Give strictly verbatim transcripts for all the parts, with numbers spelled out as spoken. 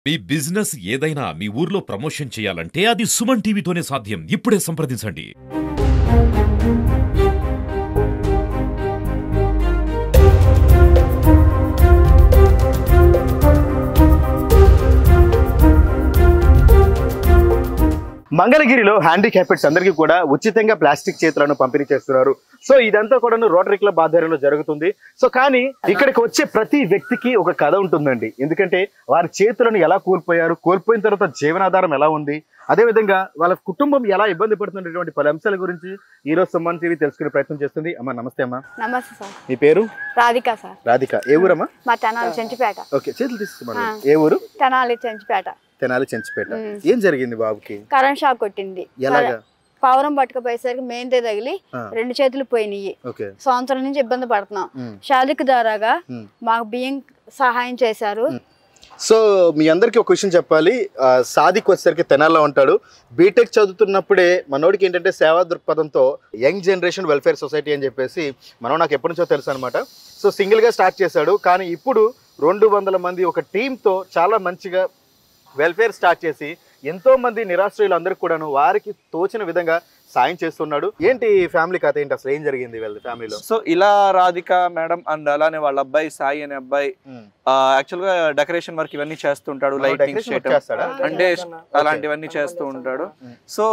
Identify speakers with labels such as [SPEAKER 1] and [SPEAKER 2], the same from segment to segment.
[SPEAKER 1] మీ business ఏదైనా మీ ఊర్లో promotion చేయాలంటే అది సుమన్ టీవీతోనే సాధ్యం. ఇప్పుడే సంప్రదించండి.
[SPEAKER 2] మంగళగిరిలో హ్యాండిక్యాప్డ్స్ అందరికీ కూడా ఉచితంగా ప్లాస్టిక్ చేతులను పంపిణీ చేస్తున్నారు. సో ఇదంతా కూడా రోటరీ క్లబ్ ఆధ్వర్యంలో జరుగుతుంది. సో కానీ ఇక్కడికి వచ్చే ప్రతి వ్యక్తికి ఒక కథ ఉంటుందండి. ఎందుకంటే వారి చేతులను ఎలా కోల్పోయారు, కోల్పోయిన తర్వాత జీవనాధారం ఎలా ఉంది, అదేవిధంగా వాళ్ళ కుటుంబం ఎలా ఇబ్బంది పడుతున్నటువంటి పలు అంశాల గురించి ఈ రోజు సుమన్ టీవీ తెలుసుకునే ప్రయత్నం చేస్తుంది. అమ్మా నమస్తే అమ్మా.
[SPEAKER 3] నమస్తే సార్.
[SPEAKER 2] మీ పేరు?
[SPEAKER 3] రాధిక సార్.
[SPEAKER 2] రాధిక. ఏ ఊరమ్మా?
[SPEAKER 3] మా తెనాలి చెంచిపేట.
[SPEAKER 2] ఓకే, చేతులు తీసుకున్నాను. ఏ ఊరు?
[SPEAKER 3] తెనాలి చెంచిపేట.
[SPEAKER 2] తెనాలి చెంచిపేట. ఏం జరిగింది బాబుకి?
[SPEAKER 3] కరెంట్ షాక్ కొట్టింది.
[SPEAKER 2] ఎలాగా?
[SPEAKER 3] పావురం పట్టుకుపోయేసరికి మెయిన్తే తగిలి రెండు చేతులు పోయినాయి. సంవత్సరం నుంచి ఇబ్బంది పడుతున్నాం. షాలిక్ ద్వారాగా మాకు బియ్యం సహాయం చేశారు.
[SPEAKER 2] సో మీ అందరికి ఒక విషయం చెప్పాలి. సాదిక్ వచ్చేసరికి తెనాల్లో ఉంటాడు. బీటెక్ చదువుతున్నప్పుడే మనోడికి ఏంటంటే సేవా దృక్పథంతో యంగ్ జనరేషన్ వెల్ఫేర్ సొసైటీ అని చెప్పేసి మనం నాకు ఎప్పటి నుంచో తెలుసు అనమాట. సో సింగిల్గా స్టార్ట్ చేశాడు. కానీ ఇప్పుడు రెండు వందల మంది ఒక టీంతో చాలా మంచిగా వెల్ఫేర్ స్టార్ట్ చేసి ఎంతో మంది నిరాశ్రయులు అందరికి కూడాను వారికి తోచిన విధంగా సాయం చేస్తున్నాడు. ఏంటి ఫ్యామిలీ కథ ఏంటి, అసలు ఏం జరిగింది వీళ్ళ ఫ్యామిలీలో?
[SPEAKER 4] సో ఇలా రాధిక మేడం అండ్ అలానే వాళ్ళ అబ్బాయి సాయి అనే అబ్బాయి యాక్చువల్ గా డెకరేషన్ వర్క్ ఇవన్నీ చేస్తుంటాడు, లైటింగ్ చేయడం అంటే అలాంటివన్నీ చేస్తూ ఉంటాడు. సో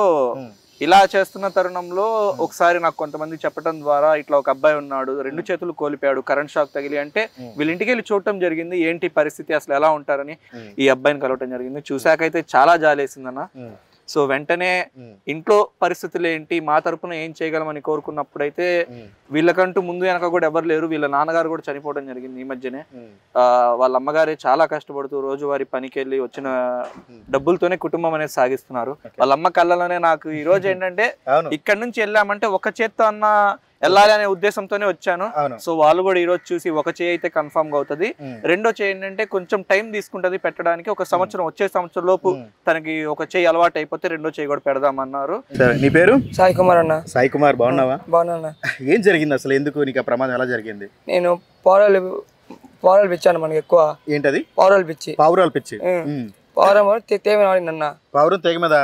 [SPEAKER 4] ఇలా చేస్తున్న తరుణంలో ఒకసారి నాకు కొంతమంది చెప్పడం ద్వారా ఇట్లా ఒక అబ్బాయి ఉన్నాడు, రెండు చేతులు కోల్పోయాడు, కరెంట్ షాక్ తగిలి అంటే వీళ్ళ ఇంటికి వెళ్ళి చూడటం జరిగింది. ఏంటి పరిస్థితి, అసలు ఎలా ఉంటారని ఈ అబ్బాయిని కలవటం జరిగింది. చూసాకైతే చాలా జాలేసిందన్న. సో వెంటనే ఇంట్లో పరిస్థితులు ఏంటి, మా తరపున ఏం చేయగలమని కోరుకున్నప్పుడైతే వీళ్ళకంటూ ముందు వెనక కూడా ఎవరు లేరు. వీళ్ళ నాన్నగారు కూడా చనిపోవడం జరిగింది ఈ మధ్యనే. ఆ వాళ్ళ అమ్మగారే చాలా కష్టపడుతూ రోజువారి పనికి వెళ్ళి వచ్చిన డబ్బులతోనే కుటుంబం అనేది సాగిస్తున్నారు. వాళ్ళ అమ్మ కళ్ళలోనే నాకు ఈ రోజు ఏంటంటే ఇక్కడ నుంచి వెళ్ళామంటే ఒక చేత్తో అన్న వెళ్ళాలి అనే ఉద్దేశంతోనే వచ్చాను. సో వాళ్ళు కూడా ఈ రోజు చూసి ఒక చేయి అయితే కన్ఫర్మ్ గా అవుతుంది. రెండో చేయి ఏంటంటే కొంచెం టైం తీసుకుంటది పెట్టడానికి. ఒక సంవత్సరం వచ్చే సంవత్సరం లోపు తనకి ఒక చేయి అలవాటు అయిపోతే రెండో చేయి కూడా పెడదామన్నారు.
[SPEAKER 2] నీ పేరు?
[SPEAKER 5] సాయి కుమార్ అన్న.
[SPEAKER 2] సాయి కుమార్, బాగున్నావా?
[SPEAKER 5] బాగున్నా. ఏం
[SPEAKER 2] జరిగింది అసలు, ఎందుకు నీకు ఆ ప్రమాదం ఎలా జరిగింది?
[SPEAKER 5] నేను పౌరాలు పౌరాలు పిచ్చాను. మనకి ఎక్కువ ఏంటది పౌరాలు పిచ్చి.
[SPEAKER 2] పావురాలు పిచ్చి.
[SPEAKER 5] పౌరం తేమ వాడిందన్న.
[SPEAKER 2] పౌరం తెగ మీద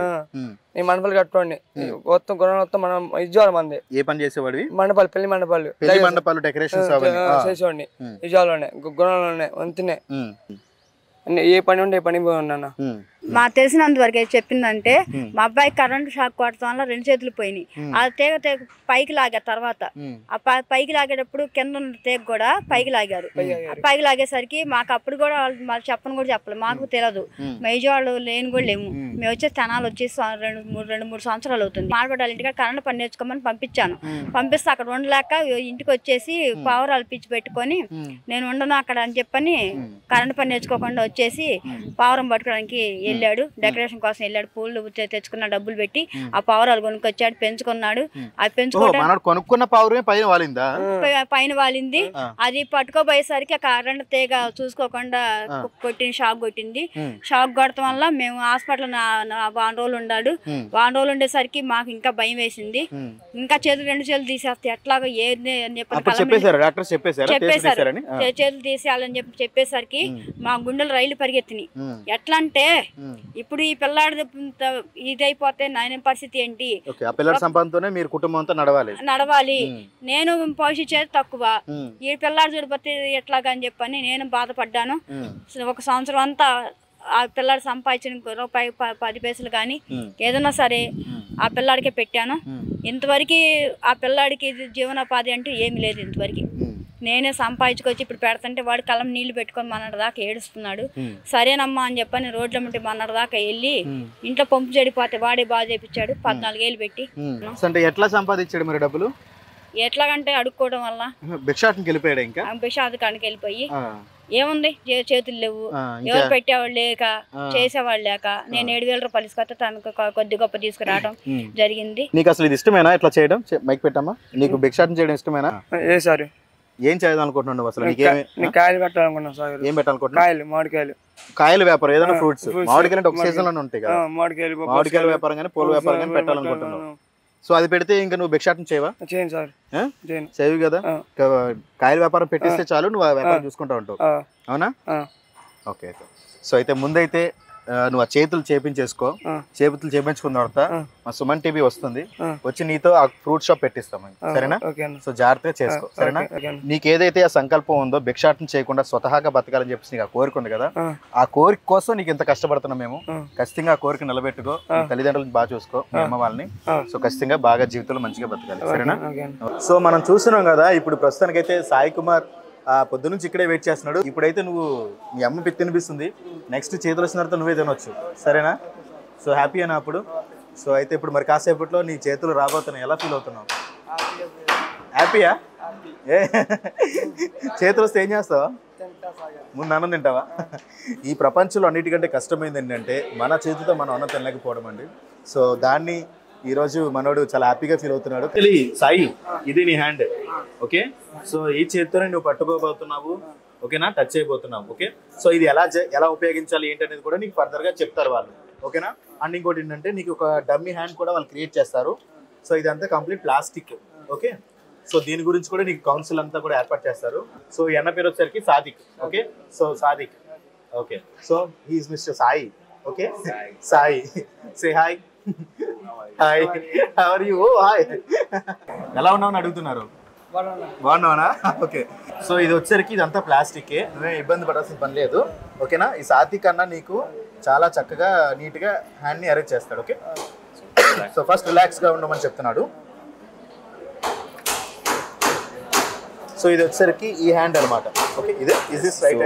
[SPEAKER 5] నేను మండపాలు కట్టుకోండి మొత్తం గుణం మొత్తం మనం ఇజ్జాలి మంది.
[SPEAKER 2] ఏ పని చేసేవాడివి?
[SPEAKER 5] మండపాలు, పెళ్లి మండపాలు,
[SPEAKER 2] పెళ్లి మండపాలు డెకరేషన్
[SPEAKER 5] చేసేవాడిని. ఇజ్జాలోనే గుణంలోనే వంతునే ఏ పని ఉంటే ఏ పని పోయి ఉన్నా.
[SPEAKER 3] మా తెలిసినంత వరకు చెప్పిందంటే మా అబ్బాయి కరెంట్ షాక్ కొట్టడం వల్ల రెండు చేతులు పోయినాయి. ఆ తీగ తీగ పైకి లాగారు. తర్వాత ఆ పైకి లాగేటప్పుడు కింద ఉన్న తీగ కూడా పైకి లాగారు. పైకి లాగేసరికి మాకు అప్పుడు కూడా వాళ్ళు చెప్పని కూడా చెప్పలేదు, మాకు తెలియదు. మేజర్ వాళ్ళు లేని కూడా లేము. మేము వచ్చే స్థానాలు వచ్చేసి రెండు మూడు రెండు మూడు సంవత్సరాలు అవుతుంది. మాడబడ్డాలి ఇంటికి కరెంట్ పని నేర్చుకోమని పంపించాను. పంపిస్తే అక్కడ ఉండలేక ఇంటికి వచ్చేసి పావురాలు పిచ్చి పెట్టుకొని నేను ఉండను అక్కడ అని చెప్పని కరెంట్ పని నేర్చుకోకుండా వచ్చేసి పావురం పట్టుకోవడానికి వెళ్ళాడు. డెకరేషన్ కోసం వెళ్ళాడు. పూలు తెచ్చుకున్న డబ్బులు పెట్టి ఆ పావురాలు కొనుక్కొచ్చాడు, పెంచుకున్నాడు. అది పెంచుకోవడం
[SPEAKER 2] కొనుక్కున్న పావురమే పైన వాలిందా?
[SPEAKER 3] పైన వాలింది. అది పట్టుకోబోయేసరికి కరెంట్ తీగ చూసుకోకుండా కొట్టింది, షాక్ కొట్టింది. షాక్ కొట్టడం వల్ల మేము హాస్పిటల్ వారం రోజులు ఉన్నాడు. వారం రోజులు ఉండేసరికి మాకు ఇంకా భయం వేసింది. ఇంకా చేతులు రెండు చేతులు తీసేస్తే ఎట్లాగో ఏ చెప్పేశారు చేతులు తీసేయాలని చెప్పి చెప్పేసరికి మా గుండెలు రైలు పరిగెత్తినాయి. ఎట్లా అంటే ఇప్పుడు ఈ పిల్లాడి ఇదైపోతే నాయన పరిస్థితి ఏంటి, నడవాలి. నేను పోషించేది తక్కువ, ఈ పిల్లాడు చూడిపోతే ఎట్లాగా అని చెప్పని నేను బాధపడ్డాను. ఒక సంవత్సరం అంతా ఆ పిల్లాడు సంపాదించిన రూపాయి పది పైసలు కానీ ఏదన్నా సరే ఆ పిల్లాడికే పెట్టాను. ఇంతవరకు ఆ పిల్లాడికి జీవనోపాధి అంటూ ఏమి లేదు. ఇంతవరకు నేనే సంపాదించుకొచ్చి ఇప్పుడు పెడతంటే వాడు కళ్ళం నీళ్లు పెట్టుకొని మన్నటి దాకా ఏడుస్తున్నాడు. సరేనమ్మా అని చెప్పని రోడ్ల ముంటి మన్నటి దాకా వెళ్ళి ఇంట్లో పంపు చెడిపోతే వాడే బాగా చేపించాడు. పద్నాలుగేళ్ళు పెట్టి.
[SPEAKER 2] ఎట్లా సంపాదించాడు మరి డబ్బులు?
[SPEAKER 3] ఎట్లాగంటే అడుక్కోవడం వల్ల
[SPEAKER 2] భిక్షాటనకి వెళ్ళిపోయాడు. ఇంకా
[SPEAKER 3] భిక్షాటకానికి వెళ్ళిపోయి ఏముంది చేతులు లేవు, ఎవరు పెట్టేవాళ్ళు లేక చేసేవాళ్ళు లేక నేను ఏడు వేల రూపాయలు తీసుకొస్తే తనకు కొద్ది గొప్ప తీసుకురావడం జరిగింది.
[SPEAKER 2] నీకు అసలు ఇది ఇష్టమేనా ఇట్లా చేయడం? మైక్ పెట్టమ్మా. నీకు భిక్షాటన చేయడం ఇష్టమేనా?
[SPEAKER 5] ఏ సారీ
[SPEAKER 2] ఏం చేయాలి అనుకుంటున్నావు అసలు?
[SPEAKER 5] కాయలు పెట్టాలనుకున్నాను సార్.
[SPEAKER 2] ఏం పెట్టాలనుకుంటున్నావు?
[SPEAKER 5] కాయలు, మామిడికాయలు.
[SPEAKER 2] కాయలు వ్యాపారం, ఏదైనా ఫ్రూట్స్. మామిడికాయలు అంటే ఒక సీజన్ లోనే ఉంటాయి కదా. మామిడికాయలు మామిడికాయల వ్యాపారం కానీ పూల వ్యాపారం కానీ పెట్టాలనుకుంటున్నావు. సో అది పెడితే ఇంకా నువ్వు భిక్షాటన చేయవా?
[SPEAKER 5] చేయను సార్.
[SPEAKER 2] చేయవు కదా. కాయల వ్యాపారం పెట్టిస్తే చాలు, నువ్వు వ్యాపారం చూసుకుంటా ఉంటావు. అవునా? ఓకే ఓకే సో అయితే ముందైతే నువ్వు ఆ చేతులు చేపించేసుకో, చేతులు చేపించుకున్న తర్వాత మా సుమన్ టీవీ వస్తుంది, వచ్చి నీతో ఆ ఫ్రూట్ షాప్ పెట్టిస్తాం, సరేనా? సో జాగ్రత్తగా చేసుకో, సరేనా? నీకు ఏదైతే ఆ సంకల్పం ఉందో భిక్షాటన చేయకుండా స్వతహాగా బతకాలని చెప్పేసి నీకు ఆ కోరిక ఉంది కదా, ఆ కోరిక కోసం నీకు ఇంత కష్టపడుతున్నాం మేము. ఖచ్చితంగా ఆ కోరిక నిలబెట్టుకో, తల్లిదండ్రులను బాగా చూసుకో, మీ అమ్మ వాళ్ళని. సో ఖచ్చితంగా బాగా జీవితంలో మంచిగా బతకాలి, సరేనా? సో మనం చూస్తున్నాం కదా, ఇప్పుడు ప్రస్తుతానికైతే సాయి కుమార్ ఆ పొద్దు నుంచి ఇక్కడే వెయిట్ చేస్తున్నాడు. ఇప్పుడైతే నువ్వు మీ అమ్మ పెట్టి తినిపిస్తుంది, నెక్స్ట్ చేతులు వచ్చిన తర్వాత నువ్వే తినొచ్చు, సరేనా? సో హ్యాపీ అయినా అప్పుడు. సో అయితే ఇప్పుడు మరి కాసేపట్లో నీ చేతులు రాబోతున్నాయి, ఎలా ఫీల్ అవుతున్నావు? హ్యాపీయా? ఏ చేతులు వస్తే ఏం చేస్తావా? ముందు అన్నం తింటావా? ఈ ప్రపంచంలో అన్నిటికంటే కష్టమైంది ఏంటంటే మన చేతితో మనం అన్నం తినలేకపోవడం అండి. సో దాన్ని ఈరోజు మనోడు చాలా హ్యాపీగా ఫీల్ అవుతున్నాడు. సాయి, ఇది నీ హ్యాండ్, ఓకే? సో ఈ చేతితోనే నువ్వు పట్టుకోబోతున్నావు, ఓకేనా? Touch చేయబోతున్నావు, okay? సో ఇది ఎలా ఎలా ఉపయోగించాలి ఏంటనేది కూడా నీకు ఫర్దర్గా చెప్తారు వాళ్ళు, ఓకేనా? అండ్ ఇంకోటి ఏంటంటే నీకు ఒక డమ్మీ హ్యాండ్ కూడా వాళ్ళు క్రియేట్ చేస్తారు. సో ఇదంతా కంప్లీట్ ప్లాస్టిక్, ఓకే? సో దీని గురించి కూడా నీకు కౌన్సిల్ అంతా కూడా ఏర్పాటు చేస్తారు. సో ఈ అన్న పేరు వచ్చేసరికి Sadiq, okay? So Sadiq, okay? So he's mister Sai, okay? Sai, say hi. Hi, how are you? Oh hi, ఎలా ఉన్నావు అడుగుతున్నారు. బాగున్నావా? ఓకే. సో ఇది వచ్చేసరికి ఇదంతా ప్లాస్టికే, నువ్వే ఇబ్బంది పడాల్సిన పని లేదు, ఓకేనా? ఈ సాత్విక్ అన్న నీకు చాలా చక్కగా నీట్గా హ్యాండ్ని అరేంజ్ చేస్తాడు, ఓకే? సో ఫస్ట్ రిలాక్స్గా ఉండమని చెప్తున్నాడు. సో ఇది వచ్చేసరికి ఈ హ్యాండ్ అనమాట, ఓకే? ఇదే is this right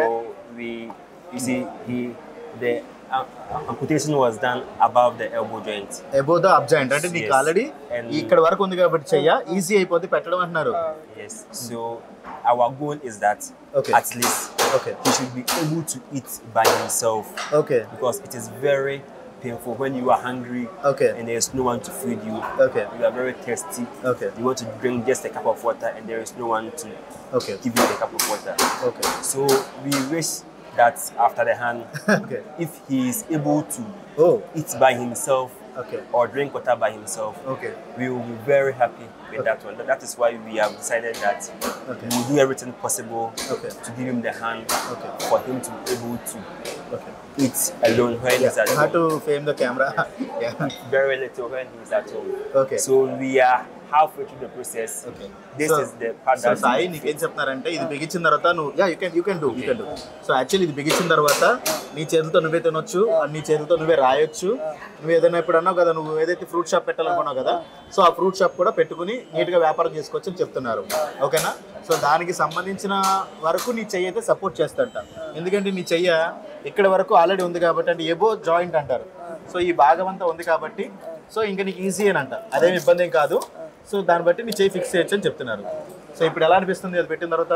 [SPEAKER 2] hand.
[SPEAKER 6] amputation was done above the elbow joint.
[SPEAKER 2] Above the up joint. అంటే నీకు ఆల్రెడీ ఇక్కడ వరకు ఉంది కాబట్టి చెయ్య ఈజీ అయిపోతే పెట్టడం అంటున్నారు.
[SPEAKER 6] Yes. So our goal is that
[SPEAKER 2] okay.
[SPEAKER 6] at least
[SPEAKER 2] okay.
[SPEAKER 6] he should be able to eat by himself.
[SPEAKER 2] Okay.
[SPEAKER 6] Because it is very painful when you are hungry
[SPEAKER 2] okay.
[SPEAKER 6] and there is no one to feed you.
[SPEAKER 2] Okay.
[SPEAKER 6] You are very thirsty.
[SPEAKER 2] Okay.
[SPEAKER 6] You want to drink just a cup of water and there is no one to
[SPEAKER 2] okay.
[SPEAKER 6] give you a cup of water.
[SPEAKER 2] Okay.
[SPEAKER 6] So we wish that after the hand,
[SPEAKER 2] okay.
[SPEAKER 6] if he is able to
[SPEAKER 2] oh.
[SPEAKER 6] eat by himself
[SPEAKER 2] okay.
[SPEAKER 6] or drink water by himself,
[SPEAKER 2] okay.
[SPEAKER 6] we will be very happy with okay. that one. That is why we have decided that okay. we will do everything possible
[SPEAKER 2] okay.
[SPEAKER 6] to give him the hand
[SPEAKER 2] okay.
[SPEAKER 6] for him to be able to
[SPEAKER 2] okay.
[SPEAKER 6] eat alone when
[SPEAKER 2] yeah.
[SPEAKER 6] he's at home.
[SPEAKER 2] How to frame the camera? yeah.
[SPEAKER 6] Very little when he's at home.
[SPEAKER 2] Okay.
[SPEAKER 6] So we are halfway through the process.
[SPEAKER 2] Okay.
[SPEAKER 6] This
[SPEAKER 2] so,
[SPEAKER 6] is the part
[SPEAKER 2] so
[SPEAKER 6] that
[SPEAKER 2] Sai నీకేం చెప్తున్నారంటే ఇది బిగించిన తర్వాత నువ్వు yeah you can you can do you can do so actually ఇది బిగించిన తర్వాత నీ చేతులతో నువ్వే తినొచ్చు, నీ చేతులతో నువ్వే రాయొచ్చు. నువ్వు ఏదైనా ఇప్పుడు అన్నావు కదా, నువ్వు ఏదైతే ఫ్రూట్ షాప్ పెట్టాలనుకున్నావు కదా, సో ఆ ఫ్రూట్ షాప్ కూడా పెట్టుకుని నీట్గా వ్యాపారం చేసుకోవచ్చు అని చెప్తున్నారు, ఓకేనా? సో దానికి సంబంధించిన వరకు నీ చెయ్యి అయితే సపోర్ట్ చేస్తాంట. ఎందుకంటే నీ చెయ్య ఇక్కడ వరకు ఆల్రెడీ ఉంది కాబట్టి, అంటే ఎబో జాయింట్ అంటారు. సో ఈ భాగం అంతా ఉంది కాబట్టి సో ఇంకా నీకు ఈజీ అని అంట, అదేమి ఇబ్బంది ఏం కాదు. సో దాన్ని బట్టి నీ చేయి ఫిక్స్ చేయొచ్చు అని చెప్తున్నారు. సో ఇప్పుడు ఎలా అనిపిస్తుంది అది పెట్టిన తర్వాత?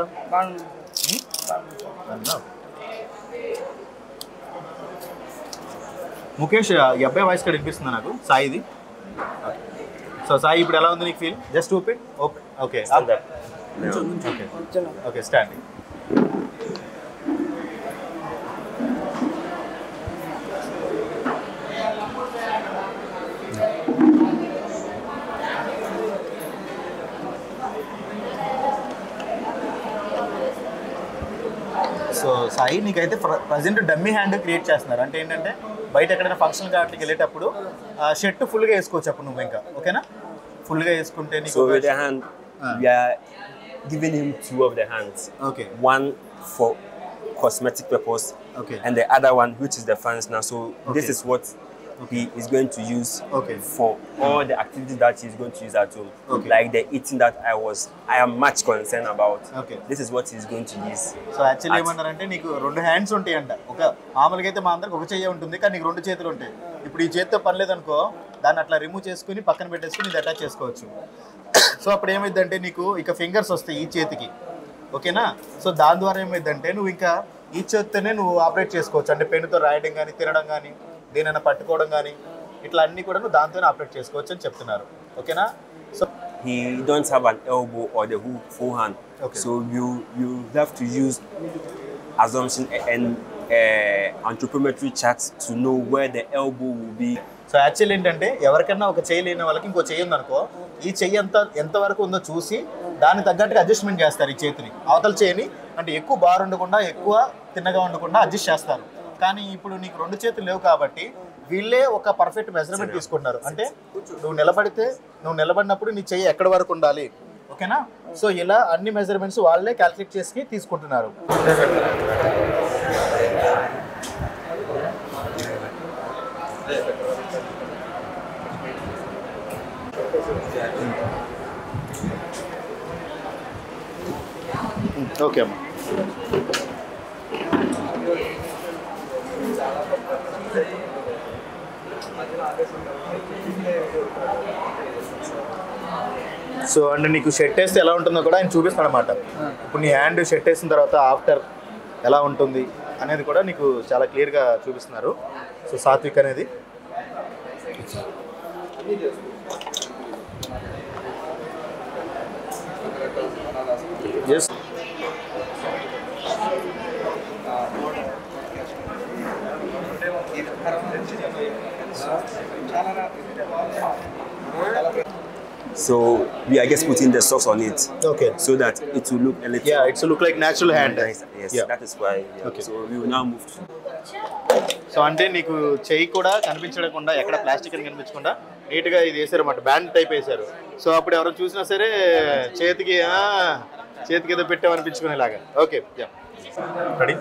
[SPEAKER 2] ముఖేష్, ఈ అబ్బాయి వాయిస్ కూడా వినిపిస్తుంది నాకు, సాయిది. సో సాయి ఇప్పుడు ఎలా ఉంది నీకు feel? Just open okay okay okay okay standing. So Sai నీకైతే ప్రజెంట్ డమ్మీ హ్యాండ్ క్రియేట్ చేస్తున్నారు. అంటే ఏంటంటే బయట ఎక్కడైనా ఫంక్షన్ వాటికి వెళ్ళేటప్పుడు షర్ట్ ఫుల్గా వేసుకోవచ్చు అప్పుడు నువ్వు ఇంకా, ఓకేనా? ఫుల్గా వేసుకుంటే నీకు
[SPEAKER 6] so with the hand uh. we are giving him two of the hands.
[SPEAKER 2] Okay.
[SPEAKER 6] One for cosmetic purpose.
[SPEAKER 2] Okay.
[SPEAKER 6] And the other one which is the fans now. So okay. this is what he is going to use
[SPEAKER 2] okay.
[SPEAKER 6] for all the activities that he's going to use at home.
[SPEAKER 2] Okay.
[SPEAKER 6] Like the eating that I was, I am much concerned about.
[SPEAKER 2] Okay.
[SPEAKER 6] This is what he's going to use.
[SPEAKER 2] So actually ఏమన్నారంటే నీకు రెండు hands ఉంటాయి అంట. ఒక మామూలుగా అయితే మా అందరికి ఒక చెయ్యి ఉంటుంది, కానీ నీకు రెండు చేతులు ఉంటాయి. ఇప్పుడు ఈ చేతితో పని లేదనుకో, దాన్ని అట్లా రిమూవ్ చేసుకుని పక్కన పెట్టేసుకుని ఇది అటాచ్ చేసుకోవచ్చు. సో అప్పుడు ఏమైందంటే నీకు ఇక ఫింగర్స్ వస్తాయి ఈ చేతికి, ఓకేనా? సో దాని ద్వారా ఏమైందంటే నువ్వు ఇంకా ఈ చేతితోనే నువ్వు ఆపరేట్ చేసుకోవచ్చు. అంటే పెన్నుతో రాయడం కానీ, తినడం కానీ, దేనైనా పట్టుకోవడం కానీ, ఇట్లా అన్ని కూడా నువ్వు దాంతోనే ఆపరేట్ చేసుకోవచ్చు అని చెప్తున్నారు, ఓకేనా? So
[SPEAKER 6] he don't have an elbow or the full hand.
[SPEAKER 2] Okay.
[SPEAKER 6] So you you have to use assumption and uh, anthropometry charts to know where the elbow will be.
[SPEAKER 2] So actually ఏంటంటే ఎవరికైనా ఒక చెయ్యి లేని వాళ్ళకి ఇంకో చెయ్యి ఉందనుకో, ఈ చెయ్యి ఎంత ఎంతవరకు ఉందో చూసి దానికి తగ్గట్టుగా అడ్జస్ట్మెంట్ చేస్తారు ఈ చేతిని. అవతల చేయిని అంటే ఎక్కువ బార్ ఉండకుండా ఎక్కువ తిన్నగా ఉండకుండా అడ్జస్ట్ చేస్తారు. కానీ ఇప్పుడు నీకు రెండు చేతులు లేవు కాబట్టి వీళ్ళే ఒక పర్ఫెక్ట్ మెజర్మెంట్ తీసుకుంటున్నారు. అంటే నువ్వు నిలబడితే నువ్వు నిలబడినప్పుడు నీ చెయ్యి ఎక్కడి వరకు ఉండాలి, ఓకేనా? సో ఇలా అన్ని మెజర్మెంట్స్ వాళ్ళే క్యాల్కులేట్ చేసి తీసుకుంటున్నారు. ఓకే అమ్మా. సో అంటే నీకు షర్ట్ వేస్తే ఎలా ఉంటుందో కూడా ఆయన చూపిస్తాడు అనమాట. ఇప్పుడు నీ హ్యాండ్ షర్ట్ వేసిన తర్వాత ఆఫ్టర్ ఎలా ఉంటుంది అనేది కూడా నీకు చాలా క్లియర్గా చూపిస్తున్నారు. సో సాత్విక్ అనేది just
[SPEAKER 6] So we are just putting the socks on it.
[SPEAKER 2] Okay.
[SPEAKER 6] So that it will look a little.
[SPEAKER 2] Yeah, it will look like natural hand.
[SPEAKER 6] Nice. Yes.
[SPEAKER 2] Yeah.
[SPEAKER 6] That is why. Yeah.
[SPEAKER 2] Okay.
[SPEAKER 6] So we will now move to.
[SPEAKER 2] So అంటే నీకు చెయ్యి కూడా కనిపించకుండా ఎక్కడ plastic అని కనిపించకుండా నీట్గా ఇది వేసారు అన్నమాట, బ్యాండ్ టైప్ వేసారు. సో అప్పుడు ఎవరు చూసినా సరే చేతికి చేతికి ఏదో పెట్టామనిపించుకునేలాగా. Okay, ready.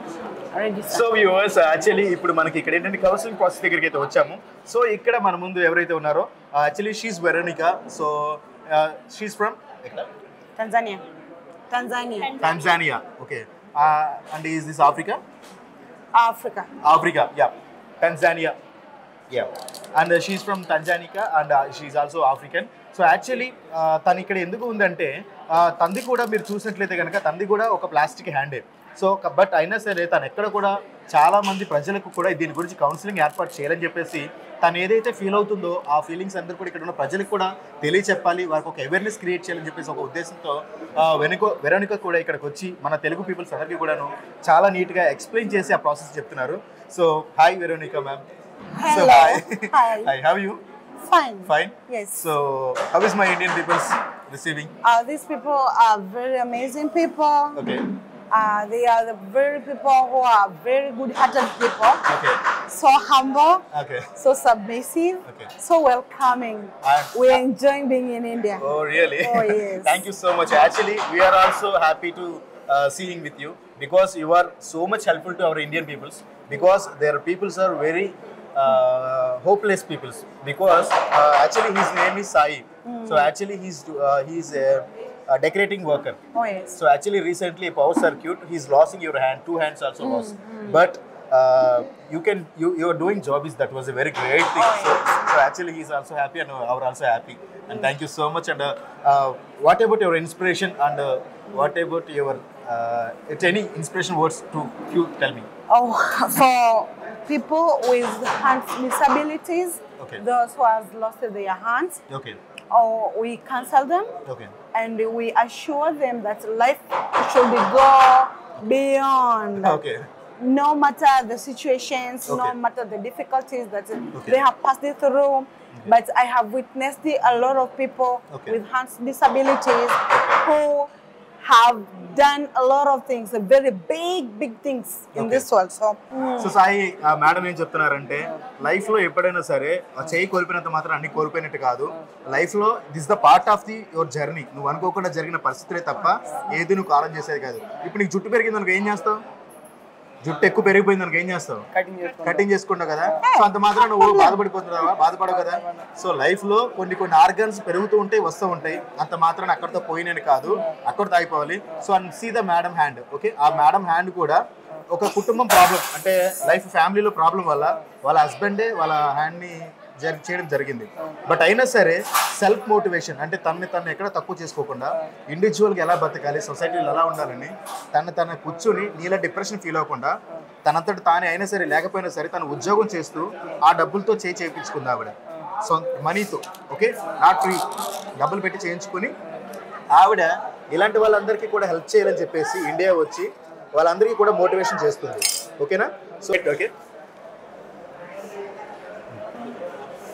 [SPEAKER 2] So viewers actually ఇప్పుడు మనకి ఇక్కడ ఏంటంటే కౌన్సిలింగ్ ప్రాసెస్ దగ్గరికి అయితే వచ్చాము. సో ఇక్కడ మన ముందు ఎవరైతే ఉన్నారో actually she's Veronica. So she's from
[SPEAKER 7] Tanzania. Tanzania.
[SPEAKER 2] Tanzania. Okay. And is this Africa?
[SPEAKER 7] Africa.
[SPEAKER 2] Africa, yeah. Tanzania, yeah. And uh, she's from Tanzania and uh, she's also African. So actually, తను ఇక్కడ ఎందుకు ఉందంటే తంది కూడా మీరు చూసినట్లయితే కనుక తంది కూడా ఒక ప్లాస్టిక్ హ్యాండే. సో బట్ అయినా సరే తను ఎక్కడ కూడా చాలా మంది ప్రజలకు కూడా దీని గురించి కౌన్సిలింగ్ ఏర్పాటు చేయాలని చెప్పేసి తను ఏదైతే ఫీల్ అవుతుందో ఆ ఫీలింగ్స్ అందరూ కూడా ఇక్కడ ఉన్న ప్రజలకు కూడా తెలియచెప్పాలి, వారికి ఒక అవేర్నెస్ క్రియేట్ చేయాలని చెప్పేసి ఒక ఉద్దేశంతో వెనుక వెరోనిక కూడా ఇక్కడికి వచ్చి మన తెలుగు పీపుల్స్ అందరికీ కూడాను చాలా నీట్గా ఎక్స్ప్లెయిన్ చేసి ఆ ప్రాసెస్ చెప్తున్నారు. So hi Veronica ma'am. So hi. Hi, how you?
[SPEAKER 7] Fine.
[SPEAKER 2] Fine?
[SPEAKER 7] Yes.
[SPEAKER 2] So how is my Indian people's receiving?
[SPEAKER 7] Uh, these people are very amazing people.
[SPEAKER 2] Okay.
[SPEAKER 7] Uh, they are the very people who are very good-hearted people.
[SPEAKER 2] Okay.
[SPEAKER 7] So humble.
[SPEAKER 2] Okay.
[SPEAKER 7] So submissive.
[SPEAKER 2] Okay.
[SPEAKER 7] So welcoming.
[SPEAKER 2] I'm-
[SPEAKER 7] We are enjoying being in India.
[SPEAKER 2] Oh, really?
[SPEAKER 7] Oh, yes.
[SPEAKER 2] Thank you so much. Actually, we are also happy to uh, seeing with you because you are so much helpful to our Indian peoples because their peoples are very uh, hopeless peoples because uh, actually his name is Sai. Mm. So actually he's uh, he's a, a decorating worker.
[SPEAKER 7] Oh, yes.
[SPEAKER 2] So actually recently a power circuit, he's losing your hand, two hands also mm, lost. Mm. But uh, you can you you are doing job is that was a very great thing. Oh, so, yes. so actually he's also happy and we are also happy. And thank you so much. And uh, uh, what about your inspiration and uh, what about your uh, it any inspiration words to you tell me?
[SPEAKER 7] Oh, for people with hand disabilities,
[SPEAKER 2] Okay.
[SPEAKER 7] those who have lost their hands,
[SPEAKER 2] Okay.
[SPEAKER 7] oh, we counsel them
[SPEAKER 2] Okay.
[SPEAKER 7] and we assure them that life should go beyond.
[SPEAKER 2] Okay.
[SPEAKER 7] No matter the situations, no
[SPEAKER 2] Okay.
[SPEAKER 7] matter the difficulties that
[SPEAKER 2] Okay.
[SPEAKER 7] they have passed it through, but I have witnessed a lot of people
[SPEAKER 2] Okay.
[SPEAKER 7] with hand disabilities who have done a lot of things, very big, big things in
[SPEAKER 2] Okay.
[SPEAKER 7] this world. So, mm,
[SPEAKER 2] so Sai madam ఏం చెప్తున్నారంటే లైఫ్లో ఎప్పుడైనా సరే ఆ చేయి కోల్పోయినంత మాత్రం అన్ని కోల్పోయినట్టు కాదు. లైఫ్లో this the part of the your journey. నువ్వు అనుకోకుండా జరిగిన పరిస్థితులే తప్ప ఏది నువ్వు కాలం చేసేది కాదు. ఇప్పుడు నీకు జుట్టు పెరిగింది అనుకో ఏం చేస్తావు? జుట్టు ఎక్కువ పెరిగిపోయింది అనుకో ఏం చేస్తావు?
[SPEAKER 5] కటింగ్ చేసుకుంటాం.
[SPEAKER 2] కటింగ్ చేసుకుంటావు కదా. సో అంత మాత్రం నువ్వు బాధపడిపోతున్నావా? బాధపడవు కదా. సో లైఫ్లో కొన్ని కొన్ని ఆర్గన్స్ పెరుగుతూ ఉంటాయి, వస్తూ ఉంటాయి. అంత మాత్రం అక్కడితో పోయినని కాదు, అక్కడితో ఆగిపోవాలి. So and see the madam hand. Okay, ఆ మేడం హ్యాండ్ కూడా ఒక కుటుంబం ప్రాబ్లం అంటే లైఫ్ ఫ్యామిలీలో ప్రాబ్లం వల్ల వాళ్ళ హస్బెండే వాళ్ళ హ్యాండ్ని జరి చేయడం జరిగింది. బట్ అయినా సరే సెల్ఫ్ మోటివేషన్ అంటే తనని తను ఎక్కడ తక్కువ చేసుకోకుండా ఇండివిజువల్గా ఎలా బతకాలి, సొసైటీలో ఎలా ఉండాలని తను తన కూర్చుని నీళ్ళ డిప్రెషన్ ఫీల్ అవ్వకుండా తనంతటి తానే అయినా సరే లేకపోయినా సరే తను ఉద్యోగం చేస్తూ ఆ డబ్బులతో చేయి చేయించుకుంది ఆవిడ. సో మనీతో, ఓకే, నాట్ ఫ్రీ, డబ్బులు పెట్టి చేయించుకొని ఆవిడ ఇలాంటి వాళ్ళందరికీ కూడా హెల్ప్ చేయాలని చెప్పేసి ఇండియా వచ్చి వాళ్ళందరికీ కూడా మోటివేషన్ చేస్తుంది. ఓకేనా? సో ఓకే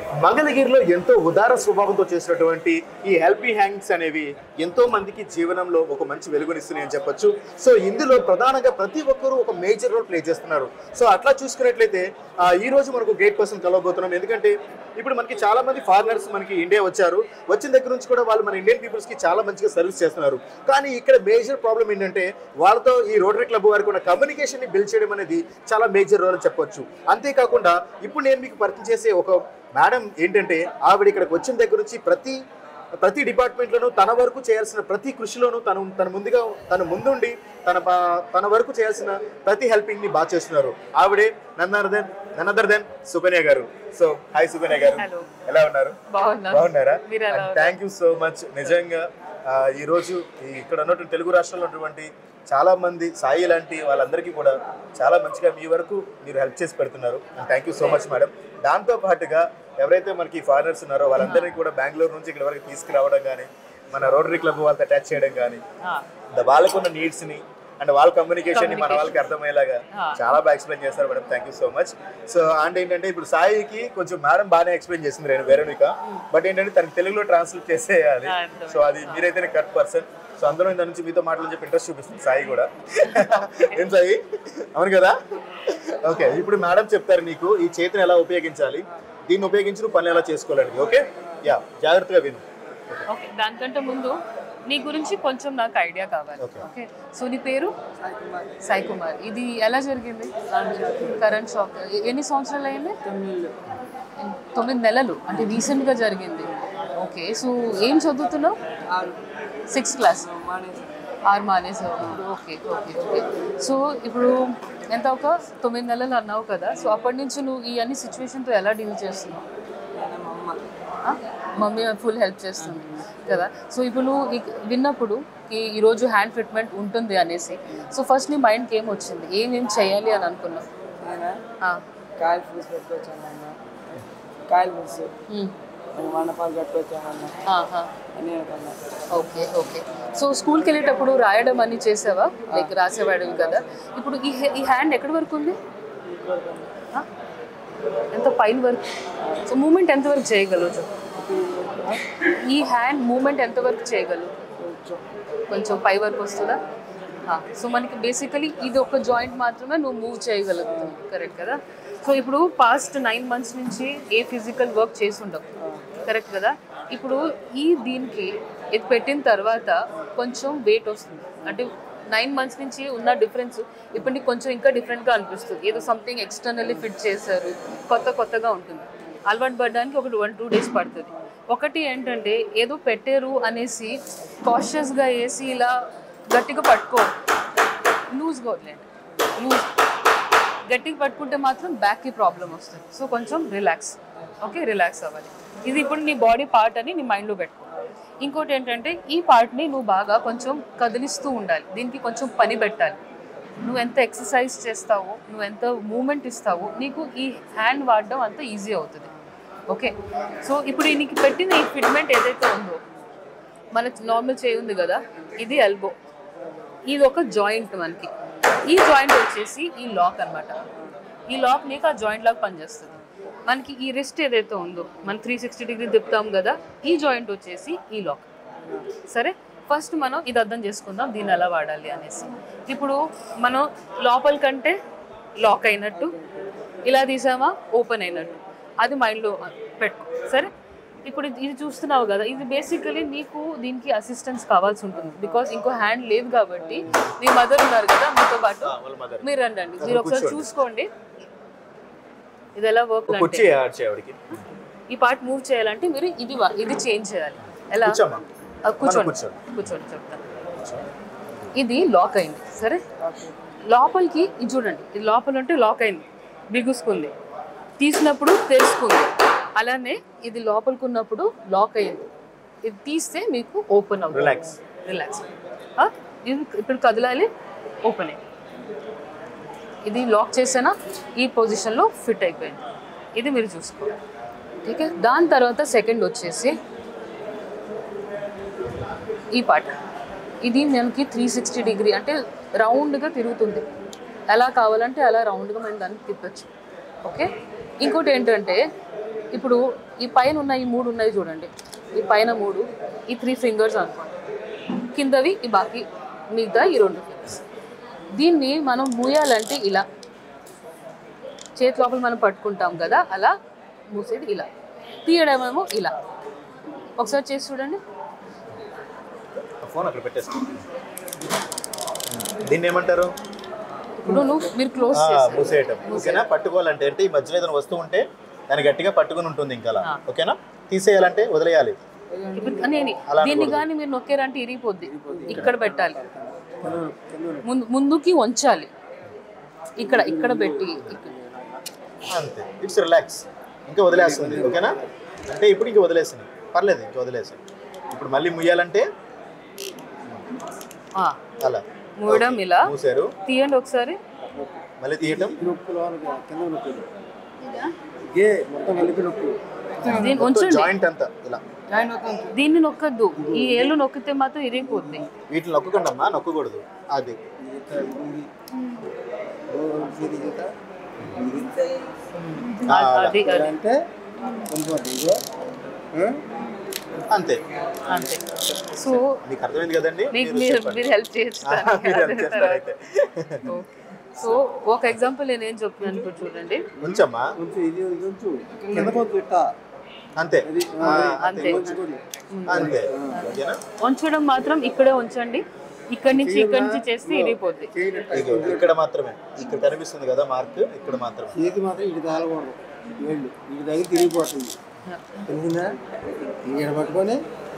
[SPEAKER 2] మంగళగిరిలో ఎంతో ఉదార స్వభావంతో చేసినటువంటి ఈ హెల్పింగ్ హ్యాండ్స్ అనేవి ఎంతో మందికి జీవనంలో ఒక మంచి వెలుగునిస్తున్నాయి అని చెప్పొచ్చు. సో ఇందులో ప్రధానంగా ప్రతి ఒక్కరూ ఒక మేజర్ రోల్ ప్లే చేస్తున్నారు. సో అట్లా చూసుకున్నట్లయితే ఈ రోజు మనకు గ్రేట్ పర్సన్ కలవబోతున్నాం. ఎందుకంటే ఇప్పుడు మనకి చాలా మంది ఫారినర్స్ మనకి ఇండియా వచ్చారు. వచ్చిన దగ్గర నుంచి కూడా వాళ్ళు మన ఇండియన్ పీపుల్స్కి చాలా మంచిగా సర్వీస్ చేస్తున్నారు. కానీ ఇక్కడ మేజర్ ప్రాబ్లం ఏంటంటే వాళ్ళతో ఈ రోటరీ క్లబ్ వారికి ఉన్న కమ్యూనికేషన్ని బిల్డ్ చేయడం అనేది చాలా మేజర్ రోల్ అని చెప్పొచ్చు. అంతేకాకుండా ఇప్పుడు నేను మీకు పరిచయం చేసే ఒక మేడం ఏంటంటే ఆవిడ ఇక్కడికి వచ్చిన దగ్గర నుంచి ప్రతి ప్రతి డిపార్ట్మెంట్లోనూ తన వరకు చేయాల్సిన ప్రతి కృషిలోనూ తను తన ముందుగా తన ముందుండి తన తన వరకు చేయాల్సిన ప్రతి హెల్పింగ్ని బాగా చేస్తున్నారు. ఆవిడే none other than none other than Sukanya garu. So hi Sukanya garu, ఎలా ఉన్నారు? బాగున్నారా? Thank you so much. నిజంగా ఈరోజు ఇక్కడ ఉన్నటువంటి తెలుగు రాష్ట్రాల్లో ఉన్నటువంటి చాలా మంది సాయి లాంటి వాళ్ళందరికీ కూడా చాలా మంచిగా మీ వరకు మీరు హెల్ప్ చేసి పెడుతున్నారు. Thank you so much madam. దాంతో పాటుగా ఎవరైతే మనకి ఫారినర్స్ ఉన్నారో వాళ్ళందరినీ కూడా బెంగళూరు నుంచి ఇక్కడ వరకు తీసుకురావడం కానీ, మన రోటరీ క్లబ్ వాళ్ళతో అటాచ్ చేయడం కానీ, వాళ్ళకున్న నీడ్స్ని అండ్ వాళ్ళ కమ్యూనికేషన్ ని మన వాళ్ళకి అర్థమయ్యేలాగా చాలా బాగా ఎక్స్ప్లెయిన్ చేస్తారు మేడం. Thank you so much. So and ఏంటంటే ఇప్పుడు సాయికి కొంచెం మేడం బాగానే ఎక్స్ప్లెయిన్ చేసింది నేను వెరోనిక, బట్ ఏంటంటే తనకి తెలుగులో ట్రాన్స్లేట్ చేసేయాలి. సో అది మీరైతేనే కరెక్ట్ పర్సన్. సో అందులో దాని నుంచి మీతో మాటలు చెప్పి ఇంట్రెస్ట్ చూపిస్తుంది సాయి కూడా. ఏం సాయి, అవును కదా? ఓకే, ఇప్పుడు మేడం చెప్తారు నీకు ఈ చేతిని ఎలా ఉపయోగించాలి, దీన్ని ఉపయోగించి నువ్వు పని ఎలా చేసుకోవాలని. ఓకే, యా, జాగ్రత్తగా విను.
[SPEAKER 8] ఓకే, దానికంటే ముందు నీ గురించి కొంచెం నాకు ఐడియా కావాలి. ఓకే, సో నీ పేరు? సాయి కుమార్. ఇది ఎలా జరిగింది కరెంట్ షాక్? ఎన్ని సంవత్సరాలు అయింది? తొమ్మిది నెలలు, అంటే రీసెంట్గా జరిగింది. ఓకే, సో ఏం చదువుతున్నావు? Sixth class. ఆరు మానేసావు. ఓకే ఓకే ఓకే సో ఇప్పుడు ఎంత ఒక తొమ్మిది నెలలు అన్నావు కదా, సో అప్పటి నుంచి నువ్వు ఈ అన్ని సిచ్యువేషన్తో ఎలా డీల్ చేస్తున్నావు? మమ్మీ ఫుల్ హెల్ప్ చేస్తుంది కదా. సో ఇప్పుడు నువ్వు విన్నప్పుడు ఈ ఈరోజు హ్యాండ్ ట్రీట్మెంట్ ఉంటుంది అనేసి, సో ఫస్ట్ నీ మైండ్కి ఏం వచ్చింది, ఏమేం చేయాలి అని అనుకున్నావు?
[SPEAKER 5] కాయలు ఫ్రూట్స్ పెట్టుకొచ్చానన్నా, కాయలు ఫ్రూట్స్ మండపాలు పెట్టుకొచ్చానన్నా.
[SPEAKER 8] ఓకే ఓకే సో స్కూల్కి వెళ్ళేటప్పుడు రాయడం అన్ని చేసావా? లైక్ రాసేవాడు కదా. ఇప్పుడు ఈ ఈ హ్యాండ్ ఎక్కడి వరకు ఉంది? ఎంత పైన వరకు? సో మూమెంట్ ఎంతవరకు చేయగలవు? ఈ హ్యాండ్ మూమెంట్ ఎంతవరకు చేయగలవు? కొంచెం పై వరకు వస్తుందా? సో మనకి బేసికలీ ఇది ఒక జాయింట్ మాత్రమే నువ్వు మూవ్ చేయగలుగుతావు, కరెక్ట్ కదా. సో ఇప్పుడు పాస్ట్ నైన్ మంత్స్ నుంచి ఏ ఫిజికల్ వర్క్ చేసి ఉండవు, కరెక్ట్ కదా. ఇప్పుడు ఈ దీనికి ఇది పెట్టిన తర్వాత కొంచెం వెయిట్ వస్తుంది, అంటే నైన్ మంత్స్ నుంచి ఉన్న డిఫరెన్స్ ఇప్పుడు నీకు కొంచెం ఇంకా డిఫరెంట్గా అనిపిస్తుంది. ఏదో సంథింగ్ ఎక్స్టర్నల్లీ ఫిట్ చేశారు, కొత్త కొత్తగా ఉంటుంది. అలవాటు పడడానికి ఒక వన్ టూ డేస్ పడుతుంది. ఒకటి ఏంటంటే ఏదో పెట్టారు అనేసి కాషియస్గా వేసి ఇలా గట్టిగా పట్టుకో, లూజ్గా వదిలేండి. లూజ్ గట్టిగా పట్టుకుంటే మాత్రం బ్యాక్కి ప్రాబ్లం వస్తుంది. సో కొంచెం రిలాక్స్, ఓకే, రిలాక్స్ అవ్వాలి. ఇది ఇప్పుడు నీ బాడీ పార్ట్ అని నీ మైండ్లో పెట్టుకో. ఇంకోటి ఏంటంటే ఈ పార్ట్ని నువ్వు బాగా కొంచెం కదిలిస్తూ ఉండాలి, దీనికి కొంచెం పని పెట్టాలి. నువ్వు ఎంత ఎక్సర్సైజ్ చేస్తావో, నువ్వు ఎంత మూమెంట్ ఇస్తావో, నీకు ఈ హ్యాండ్ వాడడం అంత ఈజీ అవుతుంది. ఓకే, సో ఇప్పుడు నీకు పెట్టిన ఈ ఫిట్మెంట్ ఏదైతే ఉందో, మన నార్మల్ చేయి ఉంది కదా, ఇది ఎల్బో, ఇది ఒక జాయింట్ మనకి. ఈ జాయింట్ వచ్చేసి ఈ లాక్ అనమాట. ఈ లాక్ నీకు ఆ జాయింట్ లాగా పనిచేస్తుంది. మనకి ఈ రిస్ట్ ఏదైతే ఉందో, మనం త్రీ సిక్స్టీ డిగ్రీ తిప్పుతాం కదా, ఈ జాయింట్ వచ్చేసి ఈ లాక్. సరే, ఫస్ట్ మనం ఇది అర్థం చేసుకుందాం దీన్ని ఎలా వాడాలి అనేసి. ఇప్పుడు మనం లోపల కంటే లాక్ అయినట్టు, ఇలా తీసామా ఓపెన్ అయినట్టు, అది మైండ్లో పెట్టుకో. సరే, ఇప్పుడు ఇది చూస్తున్నావు కదా, ఇది బేసికలీ నీకు దీనికి అసిస్టెన్స్ కావాల్సి ఉంటుంది. బికాస్ ఇంకో హ్యాండ్ లేదు కాబట్టి. మీ మదర్ ఉన్నారు కదా మీతో పాటు, మీరు రండి, మీరు ఒకసారి చూసుకోండి ఇది ఎలా వర్క్. ఈ పార్ట్ మూవ్ చేయాలంటే మీరు ఇది ఇది చేంజ్ చేయాలి. ఎలా? కూర్చోండి కూర్చోండి చెప్తాను. ఇది లాక్ అయింది. సరే, లోపలికి ఇది చూడండి, ఇది లోపల ఉంటే లాక్ అయింది, బిగుసుకుంది, తీసినప్పుడు తెరుచుకుంది. అలానే ఇది లోపలికి ఉన్నప్పుడు లాక్ అయ్యింది, ఇది తీస్తే మీకు ఓపెన్ అవుతుంది. రిలాక్స్ రిలాక్స్ ఇది ఇప్పుడు కదలాలి, ఓపెన్ అయ్యింది. ఇది లాక్ చేసినా ఈ పొజిషన్లో ఫిట్ అయిపోయింది. ఇది మీరు చూసుకోవాలి. ఓకే, దాని తర్వాత సెకండ్ వచ్చేసి ఈ పార్ట్. ఇది మనకి త్రీ సిక్స్టీ డిగ్రీ అంటే రౌండ్గా తిరుగుతుంది. ఎలా కావాలంటే అలా రౌండ్గా మనం దాన్ని తిప్పచ్చు. ఓకే, ఇంకోటి ఏంటంటే ఇప్పుడు ఈ పైన ఉన్న ఈ మూడు ఉన్నాయి చూడండి, ఈ పైన మూడు, ఈ త్రీ ఫింగర్స్ అనుకోండి, కిందవి ఈ బాకీ మిగతా ఈ రెండు ఫింగర్స్. దీన్ని మనం మూయాలంటే ఇలా చేతి లోపల మనం పట్టుకుంటాం కదా, అలా మూసేది ఇలా, తీయడమేమో ఇలా. ఒకసారి చేసి చూడండి.
[SPEAKER 2] ఫోన్ అక్కడ పెట్టేసుకో. దీన్ని ఏమంటారు?
[SPEAKER 8] ఇప్పుడు నువ్వు మీరు క్లోజ్
[SPEAKER 2] మూసేయటం. ఓకేనా? పట్టుకోవాలంటే అంటే ఈ మధ్యలో ఏదైనా వస్తువు ఉంటే దాన్ని గట్టిగా పట్టుకుని ఉంటుంది ఇంకా అలా. ఓకేనా? తీసేయాలంటే వదిలేయాలి.
[SPEAKER 8] నేను దీన్ని కానీ మీరు నొక్కారంటే ఇరిగిపోద్ది. ఇక్కడ పెట్టాలి, ముందు ముందుకి వంచాలి, ఇక్కడ ఇక్కడ పెట్టి
[SPEAKER 2] అంతే. It's relax. ఇంకా వదిలేస్తుంది. ఓకేనా? అంటే ఇప్పుడు ఇంక వదిలేసింది, పర్లేదు, ఇంకా వదిలేసింది. ఇప్పుడు మళ్ళీ ముయ్యాలంటే అలా
[SPEAKER 8] మూయడం, ఇలా
[SPEAKER 2] మూసారు.
[SPEAKER 8] తీయండి ఒకసారి,
[SPEAKER 2] మళ్ళీ తీయటం. జాయింట్ అంతా ఇలా.
[SPEAKER 8] దీన్ని నొక్కద్దు, ఈ ఏళ్ళు నొక్కితే మాత్రం ఇరిగిపోద్ది.
[SPEAKER 2] వీటిని నొక్కకండి అమ్మా, నొక్కకూడదు. అది అంతే
[SPEAKER 8] అంతే. సో
[SPEAKER 2] మీకు అర్థమైంది కదండి?
[SPEAKER 8] మీరు హెల్ప్ చేస్తారు. సో ఒక ఎగ్జాంపుల్ నేను ఏం చెప్తున్నాను చూడండి.
[SPEAKER 2] ఉంచమ్మా, అంతే అంతే అంతే.
[SPEAKER 8] ఉంచడం మాత్రం ఇక్కడే ఉంచండి, ఇక్కడ నుంచి ఇక్కడ నుంచి చేస్తే ఇరిగిపోద్ది.
[SPEAKER 2] ఇక్కడ మాత్రమే, ఇక్కడ కనిపిస్తుంది కదా మార్క్, ఇక్కడ మాత్రమే.
[SPEAKER 9] చేతి మాత్రం ఇటు తాగకూడదు, వేళ్ళు ఇటు దగ్గర తిరిగిపోతుంది. తెలిసిందా? ఇక్కడ పట్టుకొని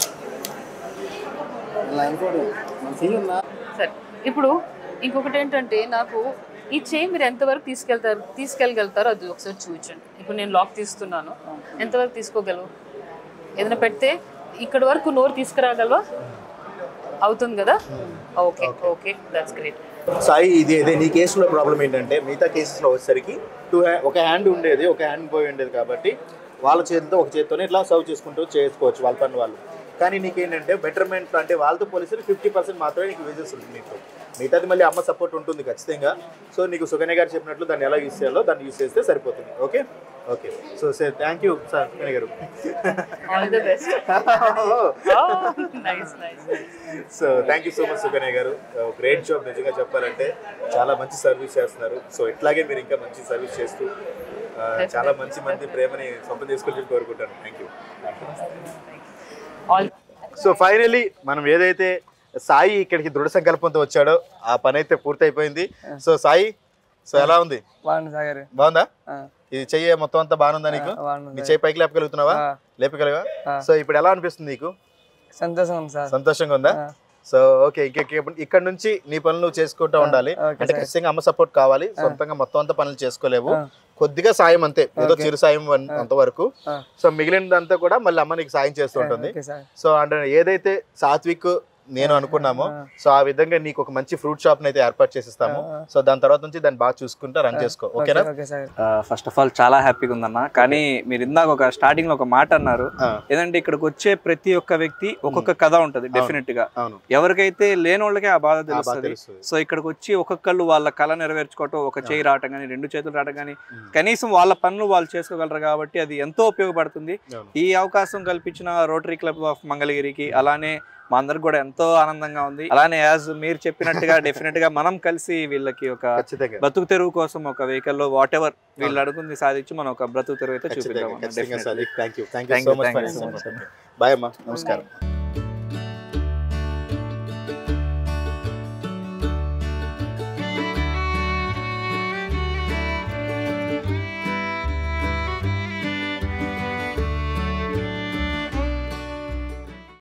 [SPEAKER 9] ఇలా అనుకోవడం మన చెయ్యన్నా.
[SPEAKER 8] సరే, ఇప్పుడు ఇంకొకటి ఏంటంటే నాకు ఈ చేయి మీరు ఎంతవరకు తీసుకెళ్తారు తీసుకెళ్ళగలుగుతారో అది ఒకసారి చూపించండి. ఇప్పుడు నేను లాక్ తీస్తున్నాను, ఎంతవరకు తీసుకోగలవు? ఏదైనా పెడితే ఇక్కడ వరకు నోరు తీసుకురాగలవా? అవుతుంది కదా? Okay okay, that's great.
[SPEAKER 2] Sai, ఇది అదే నీ కేసులో ప్రాబ్లం ఏంటంటే మిగతా కేసెస్లో వచ్చేసరికి టూ హ్యాండ్ ఒక హ్యాండ్ ఉండేది, ఒక హ్యాండ్ పోయి ఉండేది కాబట్టి వాళ్ళ చేతితో ఒక చేతితోనే ఇట్లా సర్వ్ చేసుకుంటూ చేసుకోవచ్చు వాళ్ళ పని వాళ్ళు. కానీ నీకేంటంటే బెటర్మెంట్ అంటే వాళ్ళతో పోలీసులు ఫిఫ్టీ పర్సెంట్ మాత్రమే నీకు వేజెస్ ఉంటుంది నీకు. మిగతాది మళ్ళీ అమ్మ సపోర్ట్ ఉంటుంది ఖచ్చితంగా. సో నీకు సుకన్య గారు చెప్పినట్లు దాన్ని ఎలా యూస్ చేయాలో దాన్ని యూస్ చేస్తే సరిపోతుంది. Okay okay. So sir thank you sir Sukanya garu. So thank you so much Sukanya garu. Great job నిజంగా చెప్పాలంటే, చాలా మంచి సర్వీస్ చేస్తున్నారు. సో ఇట్లాగే మీరు ఇంకా మంచి సర్వీస్ చేస్తూ చాలా మంచి మంది ప్రేమని సొంతం చేసుకోవాలని కోరుకుంటాను. Thank you. సో ఫైనలీ మనం ఏదైతే సాయి ఇక్కడికి దృఢ సంకల్పంతో వచ్చాడో ఆ పని అయితే పూర్తయిపోయింది. సో సాయి, సో ఎలా ఉంది? బాగుందా? ఇది చెయ్యి మొత్తం అంతా బాగుందా నీకు? నీ చెయ్యి పైకి లేపగలుగుతున్నావా? లేపగలవా? సో ఇప్పుడు ఎలా అనిపిస్తుంది నీకు?
[SPEAKER 5] సంతోషంగా
[SPEAKER 2] సంతోషంగా ఉందా? సో ఓకే, ఇక్కడ నుంచి నీ పనులు నువ్వు చేసుకుంటూ ఉండాలి. అంటే ఖచ్చితంగా అమ్మ సపోర్ట్ కావాలి, సొంతంగా మొత్తం అంతా పనులు చేసుకోలేవు. కొద్దిగా సాయం అంతే, ఏదో చిరు సాయం అంతవరకు. సో మిగిలినదంతా కూడా మళ్ళీ అమ్మ నీకు సాయం చేస్తూ ఉంటుంది. సో అంటే ఏదైతే సాత్విక్ నేను అనుకున్నామో సో ఆ విధంగా నీకు ఒక మంచి ఫ్రూట్ షాప్ అయితే ఏర్పాటు చేసిస్తాము. సో దాని తర్వాత నుంచి దాన్ని బాగా చూసుకుంటా రన్ చేసుకో. ఓకేనా?
[SPEAKER 4] ఫస్ట్ ఆఫ్ ఆల్ చాలా హ్యాపీగా ఉందన్న. కానీ మీరు ఇందాక ఒక స్టార్టింగ్ లో ఒక మాట అన్నారు, ఏదంటే ఇక్కడికి వచ్చే ప్రతి ఒక్క వ్యక్తి ఒక్కొక్క కథ ఉంటది డెఫినెట్ గా. ఎవరికైతే లేని వాళ్ళకే ఆ బాధ తెలుస్తుంది. సో ఇక్కడికి వచ్చి ఒక్కొక్కళ్ళు వాళ్ళ కళ నెరవేర్చుకోవటం, ఒక చేయి రావటం కానీ, రెండు చేతులు రావటం కానీ, కనీసం వాళ్ళ పనులు వాళ్ళు చేసుకోగలరు కాబట్టి అది ఎంతో ఉపయోగపడుతుంది. ఈ అవకాశం కల్పించిన రోటరీ క్లబ్ ఆఫ్ మంగళగిరికి, అలానే మా అందరికి కూడా ఎంతో ఆనందంగా ఉంది. అలానే యాజ్ మీరు చెప్పినట్టుగా డెఫినెట్ గా మనం కలిసి వీళ్ళకి ఒక బ్రతుకు తెరువు కోసం ఒక వెహికల్ లో వాట్ ఎవర్ వీళ్ళు అడుగుతుంది సాధించి మనం ఒక బ్రతుకు తెరువు అయితే చూపిద్దాం.
[SPEAKER 2] బాయ్ అమ్మా, నమస్కారం.